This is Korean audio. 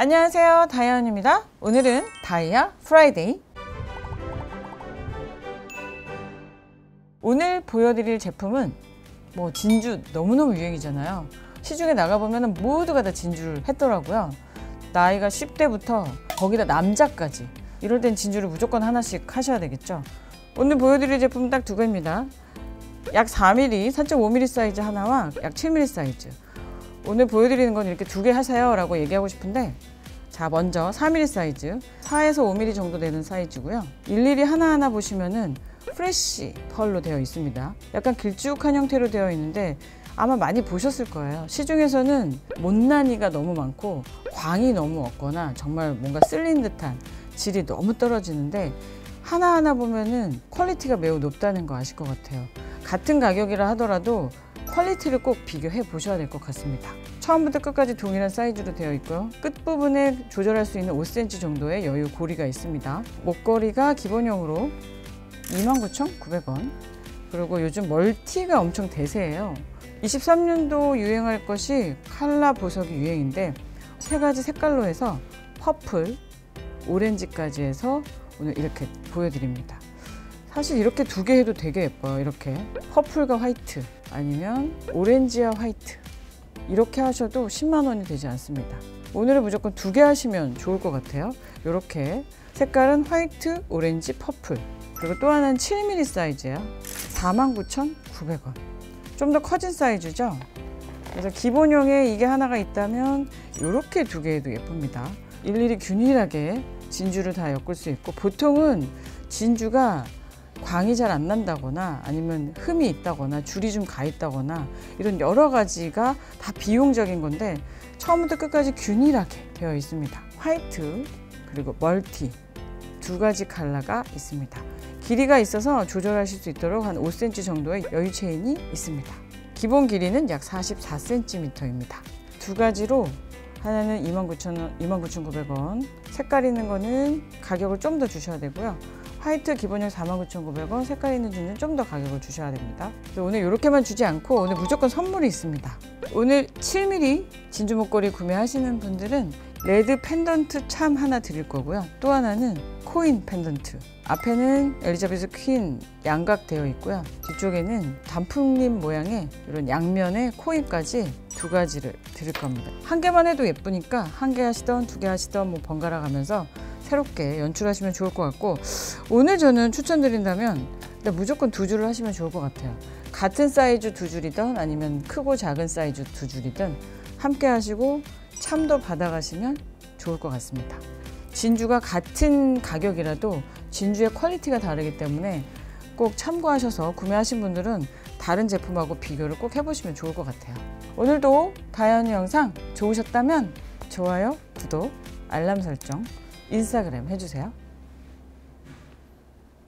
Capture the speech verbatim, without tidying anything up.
안녕하세요, 다이아입니다. 오늘은 다이아 프라이데이. 오늘 보여드릴 제품은 뭐 진주 너무너무 유행이잖아요. 시중에 나가보면 모두가 다 진주를 했더라고요. 나이가 십 대부터 거기다 남자까지 이럴 땐 진주를 무조건 하나씩 하셔야 되겠죠. 오늘 보여드릴 제품은 딱 두 개입니다. 약 사 밀리미터, 사 점 오 밀리미터 사이즈 하나와 약 칠 밀리미터 사이즈. 오늘 보여드리는 건 이렇게 두 개 하세요 라고 얘기하고 싶은데, 자 먼저 사 밀리미터 사이즈, 사에서 오 밀리미터 정도 되는 사이즈고요. 일일이 하나하나 보시면은 프레쉬 펄로 되어 있습니다. 약간 길쭉한 형태로 되어 있는데 아마 많이 보셨을 거예요. 시중에서는 못난이가 너무 많고 광이 너무 없거나 정말 뭔가 쓸린 듯한 질이 너무 떨어지는데, 하나하나 보면은 퀄리티가 매우 높다는 거 아실 것 같아요. 같은 가격이라 하더라도 퀄리티를 꼭 비교해 보셔야 될 것 같습니다. 처음부터 끝까지 동일한 사이즈로 되어 있고요. 끝부분에 조절할 수 있는 오 센티미터 정도의 여유 고리가 있습니다. 목걸이가 기본형으로 이만 구천 구백 원. 그리고 요즘 멀티가 엄청 대세예요. 이십삼 년도 유행할 것이 칼라 보석이 유행인데, 세 가지 색깔로 해서 퍼플, 오렌지까지 해서 오늘 이렇게 보여드립니다. 사실 이렇게 두 개 해도 되게 예뻐요. 이렇게 퍼플과 화이트, 아니면 오렌지와 화이트, 이렇게 하셔도 십만 원이 되지 않습니다. 오늘은 무조건 두 개 하시면 좋을 것 같아요. 이렇게 색깔은 화이트, 오렌지, 퍼플. 그리고 또 하나는 칠 밀리미터 사이즈야. 사만 구천 구백 원. 좀 더 커진 사이즈죠. 그래서 기본형에 이게 하나가 있다면 이렇게 두 개 해도 예쁩니다. 일일이 균일하게 진주를 다 엮을 수 있고, 보통은 진주가 광이 잘 안 난다거나 아니면 흠이 있다거나 줄이 좀 가 있다거나 이런 여러 가지가 다 비용적인 건데, 처음부터 끝까지 균일하게 되어 있습니다. 화이트 그리고 멀티 두 가지 컬러가 있습니다. 길이가 있어서 조절하실 수 있도록 한 오 센티미터 정도의 여유 체인이 있습니다. 기본 길이는 약 사십사 센티미터입니다. 두 가지로 하나는 이만 구천 원, 이만 구천 구백 원. 색깔 있는 거는 가격을 좀 더 주셔야 되고요. 화이트 기본형 사만 구천 구백 원, 색깔 있는 주는 좀 더 가격을 주셔야 됩니다. 오늘 이렇게만 주지 않고 오늘 무조건 선물이 있습니다. 오늘 칠 밀리미터 진주 목걸이 구매하시는 분들은 레드 펜던트 참 하나 드릴 거고요. 또 하나는 코인 펜던트. 앞에는 엘리자베스 퀸 양각 되어 있고요. 뒤쪽에는 단풍잎 모양의 이런 양면의 코인까지 두 가지를 드릴 겁니다. 한 개만 해도 예쁘니까 한 개 하시던 두 개 하시던 뭐 번갈아 가면서 새롭게 연출하시면 좋을 것 같고, 오늘 저는 추천드린다면 무조건 두 줄을 하시면 좋을 것 같아요. 같은 사이즈 두 줄이든 아니면 크고 작은 사이즈 두 줄이든 함께 하시고 참도 받아가시면 좋을 것 같습니다. 진주가 같은 가격이라도 진주의 퀄리티가 다르기 때문에 꼭 참고하셔서 구매하신 분들은 다른 제품하고 비교를 꼭 해보시면 좋을 것 같아요. 오늘도 다이아언니 영상 좋으셨다면 좋아요, 구독, 알람 설정, 인스타그램 해주세요.